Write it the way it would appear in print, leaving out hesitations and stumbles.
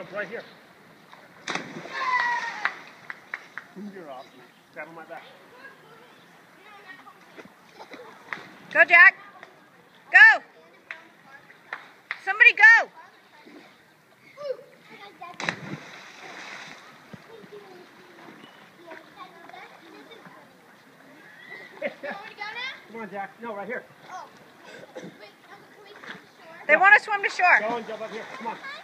Jump right here. You're awesome. Grab on my back. Go, Jack. Go. Somebody go. Come on, Jack. No, right here. Oh. Wait, can we swim to shore? They want to swim to shore. Go and jump up here. Come on.